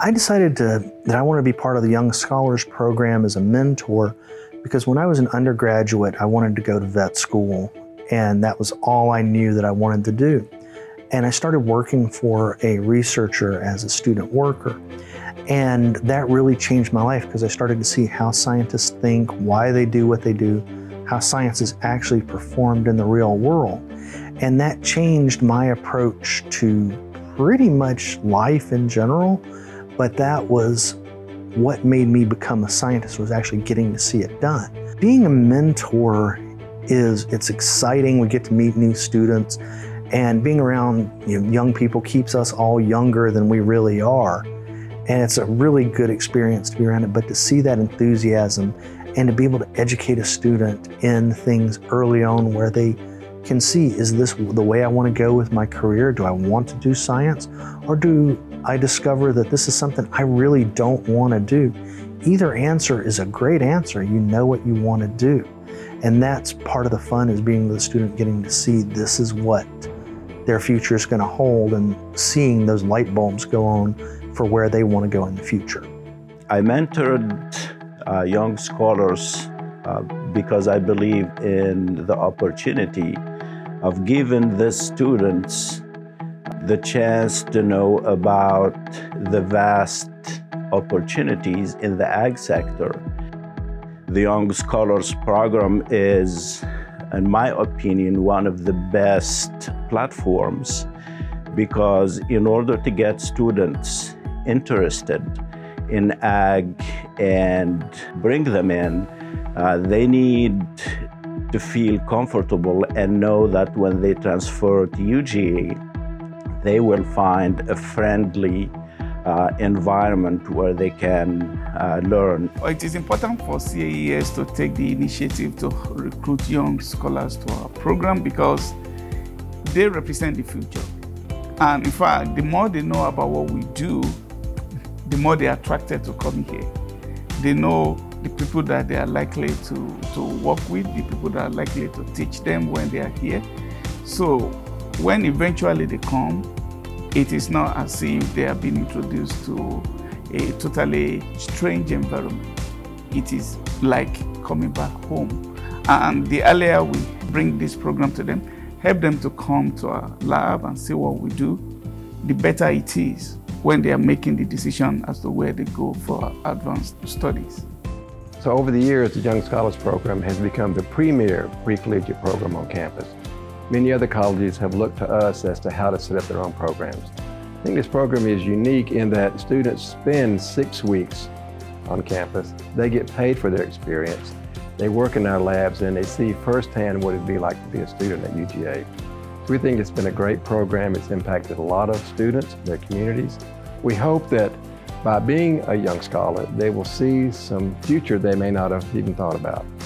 I decided that I wanted to be part of the Young Scholars Program as a mentor because when I was an undergraduate, I wanted to go to vet school, and that was all I knew that I wanted to do. And I started working for a researcher as a student worker. And that really changed my life because I started to see how scientists think, why they do what they do, how science is actually performed in the real world. And that changed my approach to pretty much life in general, but that was what made me become a scientist, was actually getting to see it done. Being a mentor it's exciting. We get to meet new students, and being around young people keeps us all younger than we really are. And it's a really good experience to be around it, but to see that enthusiasm and to be able to educate a student in things early on where they can see, is this the way I want to go with my career? Do I want to do science? Or do I discover that this is something I really don't want to do? Either answer is a great answer. You know what you want to do. And that's part of the fun, is being the student getting to see this is what their future is going to hold, and seeing those light bulbs go on for where they want to go in the future. I mentored young scholars because I believe in the opportunity of giving the students the chance to know about the vast opportunities in the ag sector. The Young Scholars Program is, in my opinion, one of the best platforms, because in order to get students interested in ag and bring them in, they need to feel comfortable and know that when they transfer to UGA, they will find a friendly environment where they can learn. It is important for CAES to take the initiative to recruit young scholars to our program because they represent the future. And in fact, the more they know about what we do, the more they are attracted to coming here. They know the people that they are likely to work with, the people that are likely to teach them when they are here. So when eventually they come, it is not as if they are being introduced to a totally strange environment. It is like coming back home. And the earlier we bring this program to them, help them to come to our lab and see what we do, the better it is when they are making the decision as to where they go for advanced studies. So over the years, the Young Scholars Program has become the premier pre-collegiate program on campus. Many other colleges have looked to us as to how to set up their own programs. I think this program is unique in that students spend 6 weeks on campus. They get paid for their experience. They work in our labs and they see firsthand what it'd be like to be a student at UGA. So we think it's been a great program. It's impacted a lot of students, their communities. We hope that by being a young scholar, they will see some future they may not have even thought about.